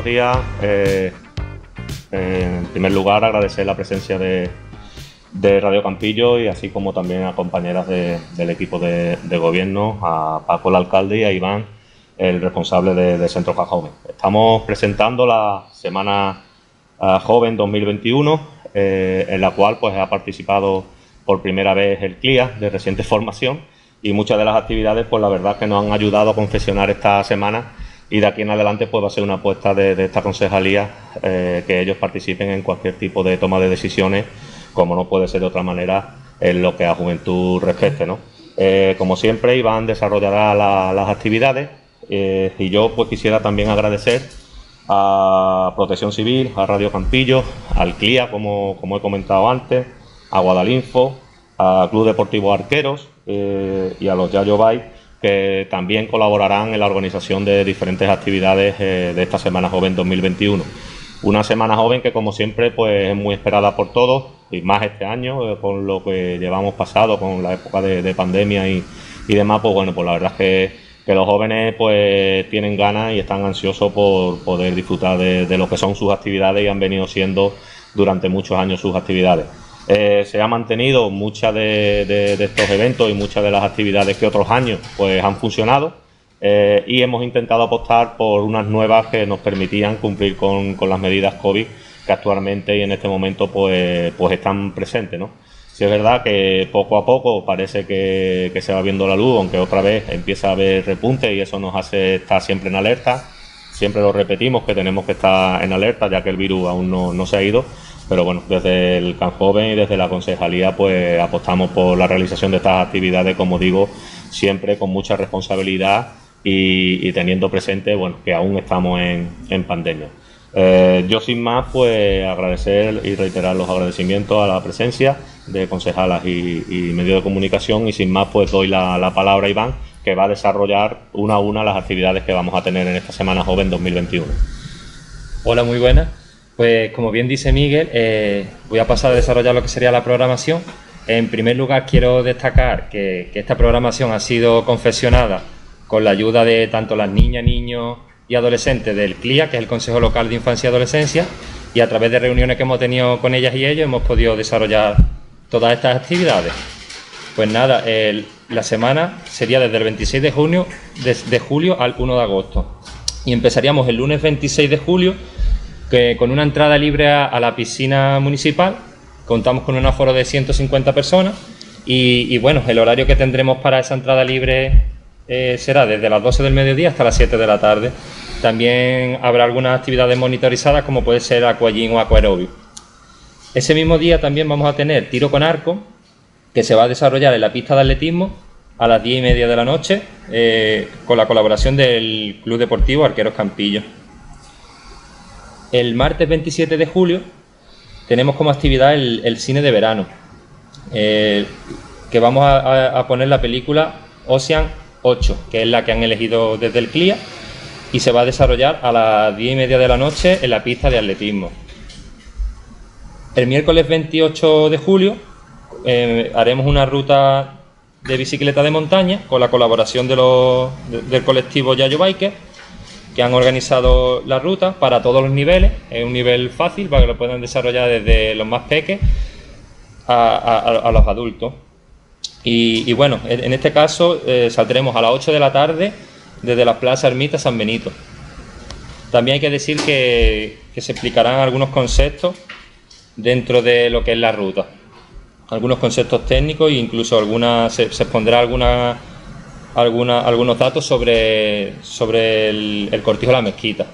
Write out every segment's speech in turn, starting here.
días. En primer lugar, agradecer la presencia de Radio Campillo y así como también a compañeras del equipo de gobierno, a Paco, el alcalde, y a Iván, el responsable de Centro Joven. Estamos presentando la Semana Joven 2021, en la cual pues ha participado por primera vez el CLIA de reciente formación, y muchas de las actividades pues la verdad que nos han ayudado a confeccionar esta semana, y de aquí en adelante pues va a ser una apuesta de esta concejalía que ellos participen en cualquier tipo de toma de decisiones, como no puede ser de otra manera, en lo que a juventud respecte, ¿no? Como siempre, Iván desarrollará las actividades, y yo pues quisiera también agradecer a Protección Civil, a Radio Campillo, al CLIA, como he comentado antes, a Guadalinfo, al Club Deportivo Arqueros y a los Yayo Bike, que también colaborarán en la organización de diferentes actividades de esta Semana Joven 2021. Una Semana Joven que, como siempre, pues es muy esperada por todos, y más este año, con lo que llevamos pasado, con la época de pandemia y demás. Pues bueno, pues la verdad es que los jóvenes pues tienen ganas y están ansiosos por poder disfrutar de lo que son sus actividades, y han venido siendo durante muchos años sus actividades. Se ha mantenido muchas de estos eventos y muchas de las actividades que otros años pues han funcionado, y hemos intentado apostar por unas nuevas que nos permitían cumplir con las medidas COVID que actualmente y en este momento pues están presentes, ¿no? Sí, es verdad que poco a poco parece que se va viendo la luz, aunque otra vez empieza a haber repunte, y eso nos hace estar siempre en alerta. Siempre lo repetimos que tenemos que estar en alerta, ya que el virus aún no se ha ido. Pero bueno, desde el CAN Joven y desde la concejalía pues apostamos por la realización de estas actividades, como digo, siempre con mucha responsabilidad y teniendo presente, bueno, que aún estamos en pandemia. Yo sin más pues agradecer y reiterar los agradecimientos a la presencia de concejalas y medios de comunicación, y sin más pues doy la palabra a Iván, que va a desarrollar una a una las actividades que vamos a tener en esta Semana Joven 2021. Hola, muy buenas. Pues como bien dice Miguel, voy a pasar a desarrollar lo que sería la programación. En primer lugar, quiero destacar que esta programación ha sido confeccionada con la ayuda de tanto las niñas, niños y adolescentes del CLIA, que es el Consejo Local de Infancia y Adolescencia, y a través de reuniones que hemos tenido con ellas y ellos hemos podido desarrollar todas estas actividades. Pues nada, la semana sería desde el 26 de julio al 1 de agosto, y empezaríamos el lunes 26 de julio con una entrada libre a la piscina municipal. Contamos con un aforo de 150 personas y bueno, el horario que tendremos para esa entrada libre será desde las 12 del mediodía hasta las 7 de la tarde. También habrá algunas actividades monitorizadas, como puede ser aquagym o aquaerobio. Ese mismo día también vamos a tener tiro con arco, que se va a desarrollar en la pista de atletismo a las 10:30 de la noche, con la colaboración del Club Deportivo Arqueros Campillo. El martes 27 de julio tenemos como actividad el cine de verano, que vamos a poner la película Ocean 8, que es la que han elegido desde el CLIA, y se va a desarrollar a las 10:30 de la noche en la pista de atletismo. El miércoles 28 de julio haremos una ruta de bicicleta de montaña con la colaboración del colectivo Yayo Biker, que han organizado la ruta para todos los niveles. Es un nivel fácil para que lo puedan desarrollar desde los más pequeños a los adultos. Y bueno, en este caso saldremos a las 8 de la tarde desde la Plaza Ermita San Benito. También hay que decir que se explicarán algunos conceptos dentro de lo que es la ruta, algunos conceptos técnicos, e incluso se expondrá algunos datos sobre el cortijo de la mezquita.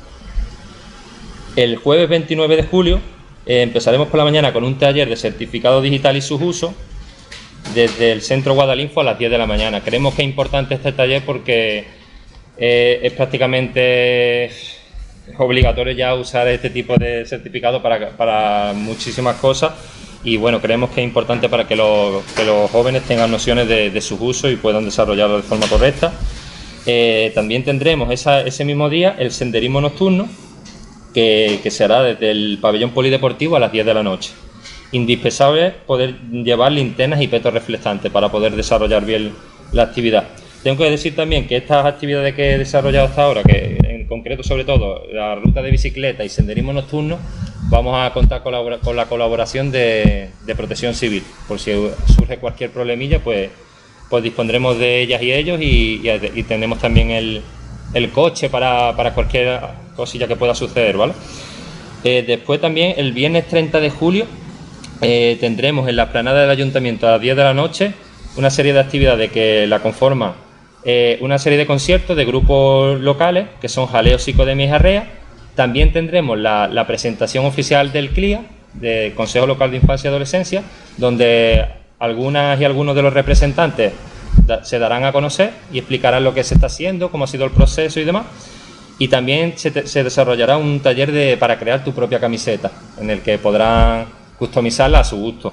El jueves 29 de julio empezaremos por la mañana con un taller de certificado digital y sus usos desde el centro Guadalinfo a las 10 de la mañana. Creemos que es importante este taller porque es prácticamente obligatorio ya usar este tipo de certificado para muchísimas cosas, y bueno, creemos que es importante para que los jóvenes tengan nociones de sus usos y puedan desarrollarlo de forma correcta. También tendremos ese mismo día el senderismo nocturno, que se hará desde el pabellón polideportivo a las 10 de la noche. Indispensable poder llevar linternas y petos reflectantes para poder desarrollar bien la actividad. Tengo que decir también que estas actividades que he desarrollado hasta ahora, que en concreto sobre todo la ruta de bicicleta y senderismo nocturno, vamos a contar con la colaboración de Protección Civil. Por si surge cualquier problemilla, pues dispondremos de ellas y ellos, y tenemos también el coche para cualquier cosilla que pueda suceder, ¿vale? Después también el viernes 30 de julio tendremos en la explanada del Ayuntamiento a las 10 de la noche una serie de actividades que la conforman una serie de conciertos de grupos locales que son Jaleo, Psicodemia y Jarrea. También tendremos la presentación oficial del CLIA, del Consejo Local de Infancia y Adolescencia, donde algunas y algunos de los representantes se darán a conocer y explicarán lo que se está haciendo, cómo ha sido el proceso y demás. Y también se desarrollará un taller para crear tu propia camiseta, en el que podrán customizarla a su gusto.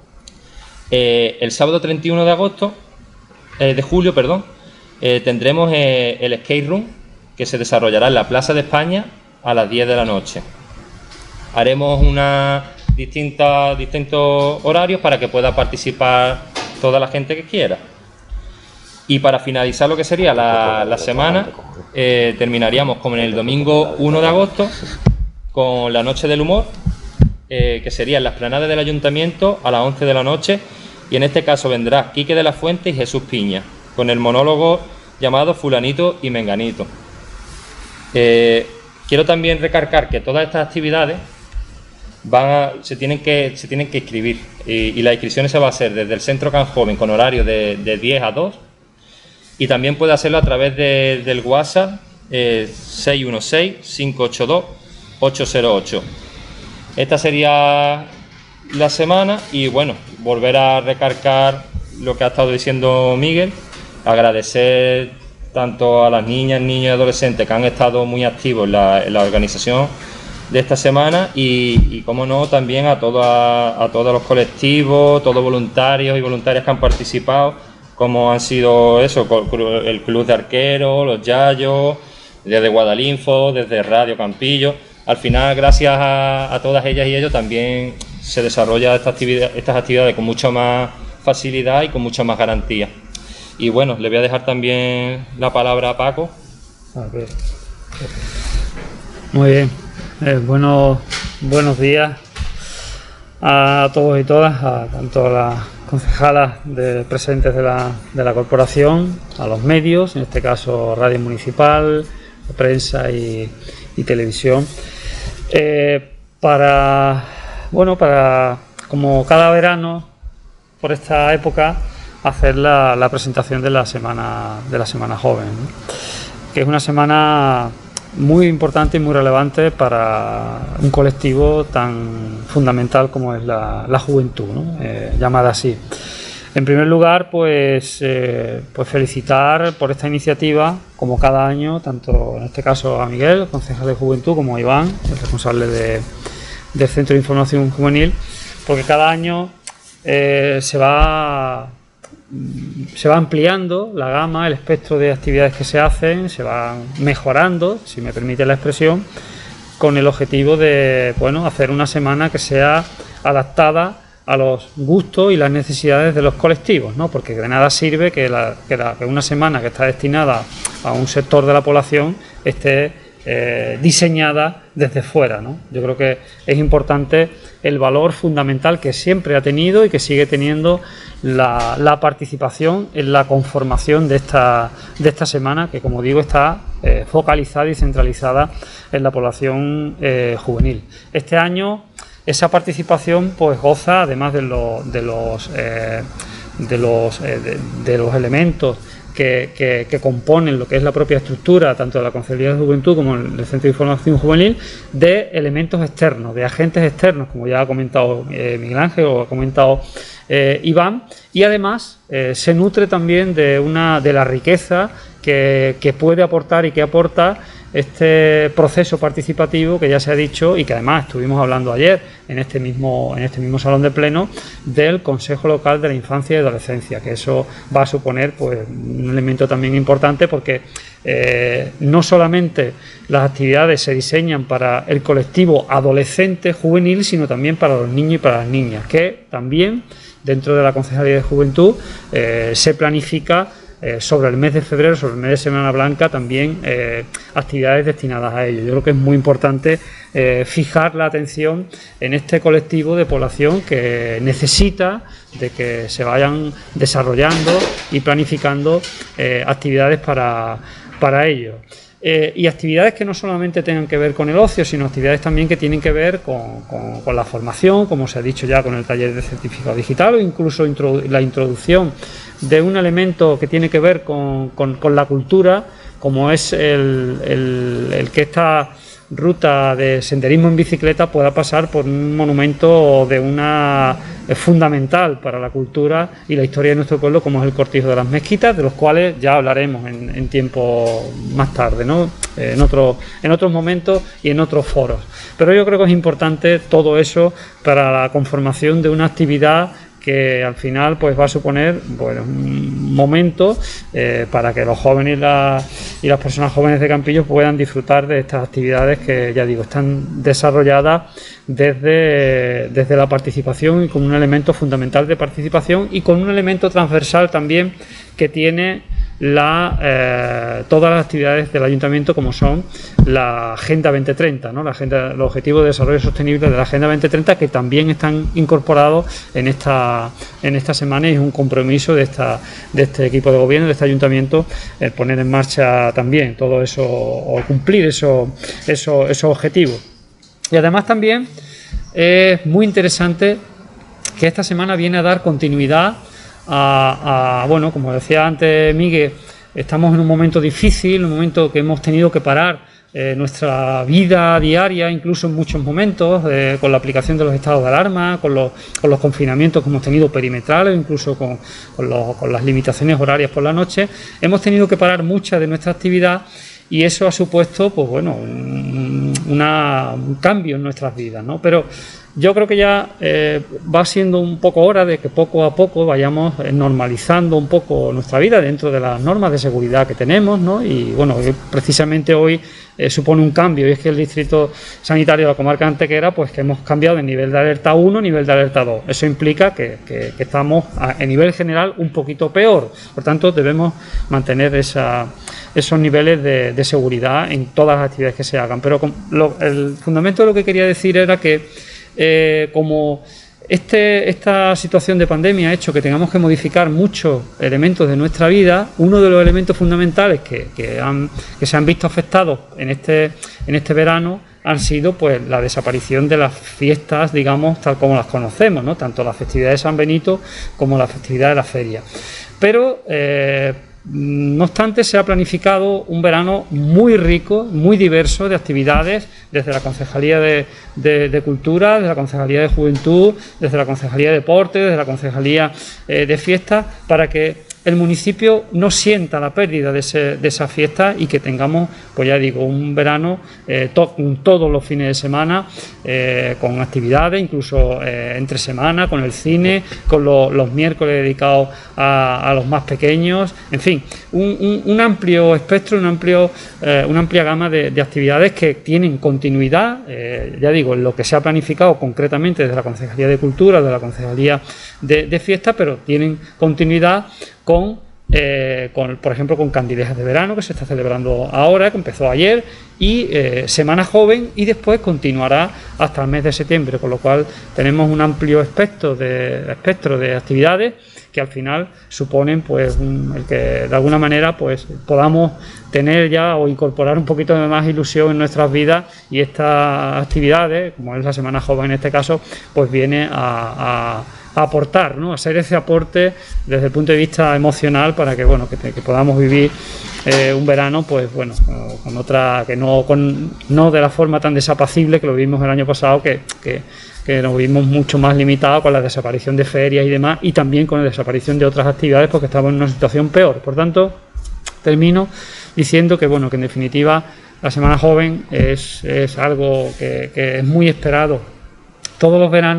El sábado 31 de julio, tendremos el skate room, que se desarrollará en la Plaza de España a las 10 de la noche. Haremos distintos horarios para que pueda participar toda la gente que quiera. Y para finalizar lo que sería la semana, terminaríamos con el domingo 1 de agosto con la Noche del Humor, que sería en la explanada del Ayuntamiento a las 11 de la noche, y en este caso vendrá Quique de la Fuente y Jesús Piña, con el monólogo llamado Fulanito y Menganito. Quiero también recargar que todas estas actividades se tienen que inscribir, y las inscripciones se va a hacer desde el Centro Can Joven con horario de 10 a 2, y también puede hacerlo a través del WhatsApp 616-582-808. Esta sería la semana, y bueno, volver a recargar lo que ha estado diciendo Miguel, agradecer tanto a las niñas, niños y adolescentes que han estado muy activos en la organización de esta semana, y como no, también a todos los colectivos, todos voluntarios y voluntarias que han participado, como han sido el Club de Arqueros, los Yayos, desde Guadalinfo, desde Radio Campillo. Al final, gracias a todas ellas y ellos, también se desarrolla estas actividades con mucha más facilidad y con mucha más garantía. Y bueno, le voy a dejar también la palabra a Paco. Okay. Muy bien. Buenos días a todos y todas, a tanto a las concejalas presentes de la corporación, a los medios, en este caso Radio Municipal, prensa y televisión, para como cada verano por esta época hacer la presentación de la semana joven, ¿no? Que es una semana muy importante y muy relevante para un colectivo tan fundamental como es la juventud, ¿no? Llamada así. En primer lugar, pues felicitar por esta iniciativa, como cada año, tanto en este caso a Miguel, concejal de Juventud, como a Iván, el responsable del Centro de Información Juvenil, porque cada año se va ampliando la gama, el espectro de actividades que se hacen, se van mejorando, si me permite la expresión, con el objetivo de hacer una semana que sea adaptada a los gustos y las necesidades de los colectivos, ¿no? Porque de nada sirve que una semana que está destinada a un sector de la población esté diseñada desde fuera, ¿no? Yo creo que es importante el valor fundamental que siempre ha tenido y que sigue teniendo la participación en la conformación de esta semana, que, como digo, está focalizada y centralizada en la población juvenil. Este año esa participación pues goza, además de los elementos que componen lo que es la propia estructura tanto de la Concejalía de Juventud como del Centro de Información Juvenil, de elementos externos, de agentes externos, como ya ha comentado Miguel Ángel o ha comentado Iván, y además se nutre también de la riqueza que puede aportar y que aporta este proceso participativo, que ya se ha dicho y que además estuvimos hablando ayer en este mismo salón de pleno, del Consejo Local de la Infancia y Adolescencia, que eso va a suponer pues un elemento también importante, porque no solamente las actividades se diseñan para el colectivo adolescente juvenil, sino también para los niños y para las niñas, que también dentro de la Concejalía de Juventud se planifica sobre el mes de febrero, sobre el mes de Semana Blanca, también actividades destinadas a ello. Yo creo que es muy importante fijar la atención en este colectivo de población que necesita de que se vayan desarrollando y planificando actividades para ello. Y actividades que no solamente tengan que ver con el ocio, sino actividades también que tienen que ver con la formación, como se ha dicho ya, con el taller de certificado digital, o incluso la introducción de un elemento que tiene que ver con la cultura, como es el que esta ruta de senderismo en bicicleta pueda pasar por un monumento de una fundamental para la cultura y la historia de nuestro pueblo, como es el Cortijo de las Mezquitas, de los cuales ya hablaremos en tiempo más tarde, ¿no? en otros momentos y en otros foros. Pero yo creo que es importante todo eso para la conformación de una actividad que al final pues va a suponer, bueno, un momento para que los jóvenes y las personas jóvenes de Campillos puedan disfrutar de estas actividades que, ya digo, están desarrolladas desde la participación, y con un elemento fundamental de participación y con un elemento transversal también que tiene todas las actividades del Ayuntamiento, como son la Agenda 2030, ¿no? Los Objetivos de Desarrollo Sostenible de la Agenda 2030, que también están incorporados en esta semana, y es un compromiso de este equipo de gobierno, de este Ayuntamiento, el poner en marcha también todo eso, o cumplir esos objetivos. Y además también es muy interesante que esta semana viene a dar continuidad bueno, como decía antes Miguel, estamos en un momento difícil, un momento que hemos tenido que parar nuestra vida diaria, incluso en muchos momentos, con la aplicación de los estados de alarma, con los confinamientos que hemos tenido perimetrales, incluso con las limitaciones horarias por la noche. Hemos tenido que parar mucha de nuestra actividad, y eso ha supuesto, pues bueno, un cambio en nuestras vidas, ¿no? Pero yo creo que ya va siendo un poco hora de que poco a poco vayamos normalizando un poco nuestra vida dentro de las normas de seguridad que tenemos, ¿no? Y bueno, precisamente hoy supone un cambio, y es que el Distrito Sanitario de la Comarca de Antequera, pues que hemos cambiado de nivel de alerta 1 a nivel de alerta 2. Eso implica que estamos a nivel general un poquito peor. Por tanto, debemos mantener esos niveles de seguridad en todas las actividades que se hagan. Pero el fundamento de lo que quería decir era que como esta situación de pandemia ha hecho que tengamos que modificar muchos elementos de nuestra vida, uno de los elementos fundamentales que se han visto afectados en este verano han sido pues la desaparición de las fiestas, digamos, tal como las conocemos, ¿no? Tanto la festividad de San Benito como la festividad de la feria. Pero no obstante, se ha planificado un verano muy rico, muy diverso de actividades, desde la Concejalía de Cultura, desde la Concejalía de Juventud, desde la Concejalía de Deportes, desde la Concejalía de Fiestas, para que el municipio no sienta la pérdida de esa fiesta, y que tengamos, pues ya digo, un verano todos los fines de semana con actividades, incluso entre semana, con el cine, con los miércoles dedicados a los más pequeños, en fin, un amplio espectro, una amplia gama de actividades que tienen continuidad, ya digo, en lo que se ha planificado concretamente desde la Concejalía de Cultura, de la Concejalía de Fiestas, pero tienen continuidad con, por ejemplo, con Candilejas de Verano, que se está celebrando ahora, que empezó ayer, y Semana Joven, y después continuará hasta el mes de septiembre, con lo cual tenemos un amplio espectro de actividades que al final suponen pues el que de alguna manera pues podamos tener ya o incorporar un poquito de más ilusión en nuestras vidas, y estas actividades, como es la Semana Joven en este caso, pues viene a aportar, ¿no? A ser ese aporte desde el punto de vista emocional, para que bueno, que podamos vivir un verano pues bueno, con otra, que no de la forma tan desapacible que lo vimos el año pasado, que nos vimos mucho más limitados con la desaparición de ferias y demás, y también con la desaparición de otras actividades, porque estamos en una situación peor. Por tanto, termino diciendo que bueno, que en definitiva la Semana Joven es algo que es muy esperado todos los veranos,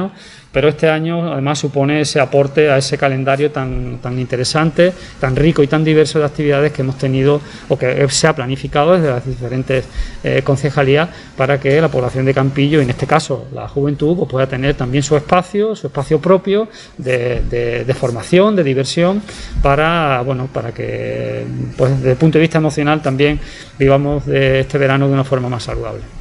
pero este año además supone ese aporte a ese calendario tan interesante, tan rico y tan diverso de actividades que hemos tenido o que se ha planificado desde las diferentes concejalías para que la población de Campillo, y en este caso la juventud, pues pueda tener también su espacio propio de formación, de diversión, para que pues desde el punto de vista emocional también vivamos de este verano de una forma más saludable.